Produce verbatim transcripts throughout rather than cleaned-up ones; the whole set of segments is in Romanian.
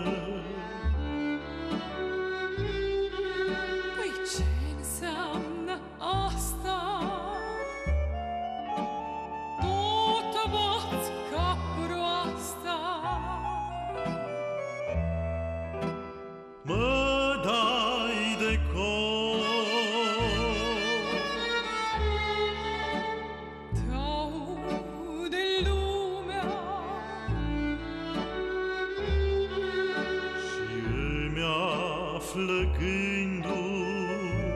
Păi ce înseamnă asta? Tot bați ca proasta. Mă dai de cor, Te-aude lumea și îmi află gândul.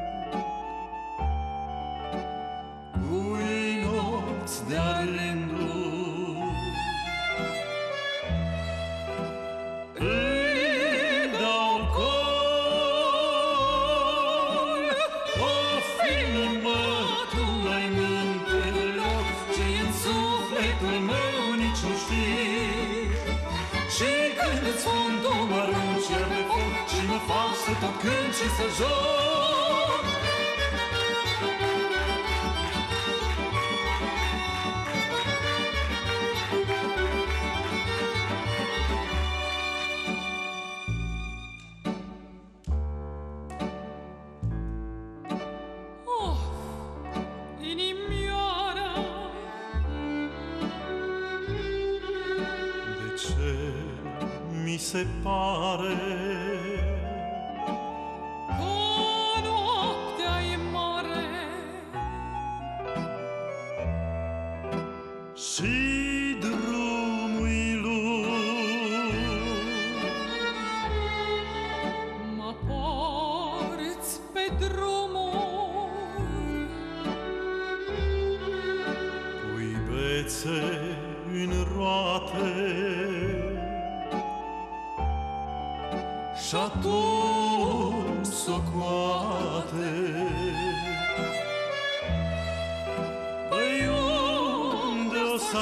Cui nopți de-a rândul îi dau cor. O inimă, tu n-ai minte deloc, ce-i în sufletul meu nici nu știi. Și când îți spun, tu mă arunci iar de foc și mă fac să tot cânt și să joc. Oh, inimioară, De ce mi se pare că noaptea-i mare și drumul-i lung? mă porți pe drumuri Pui bețe în roate și atunci socoate. Păi unde o să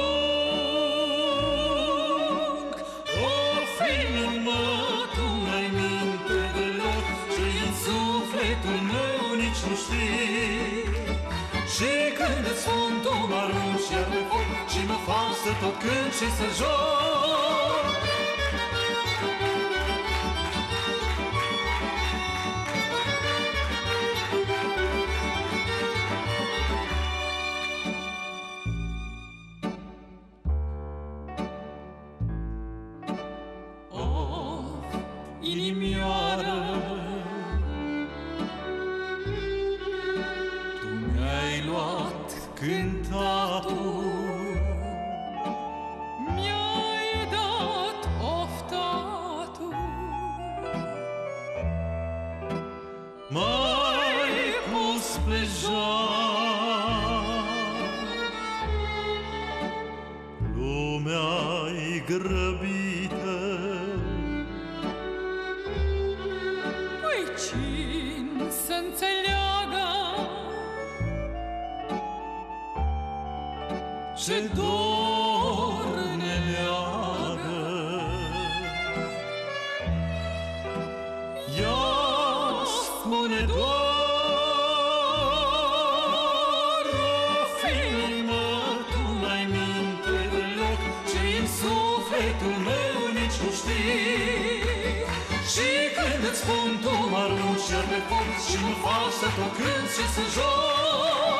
ajung? O inimă, tu n-ai minte deloc, ce-i în sufletul meu nici nu știi. Și când îți spun, tu mă arunci iar de foc și mă fac să tot cânt și să joc. Of, inimioară, Tu mi-ai luat cântatul, mi-ai dat oftatul, m-ai pus pe jar. Lumea-i grăbită, păi cine să înțeleagă ce dor ne leagă. Ea spune doar, o inimă, tu n-ai minte deloc, ce-i în sufletul meu nici nu știi. Și când îți spun, tu mă arunci iar pe foc și mă faci să tot cânt și să joc.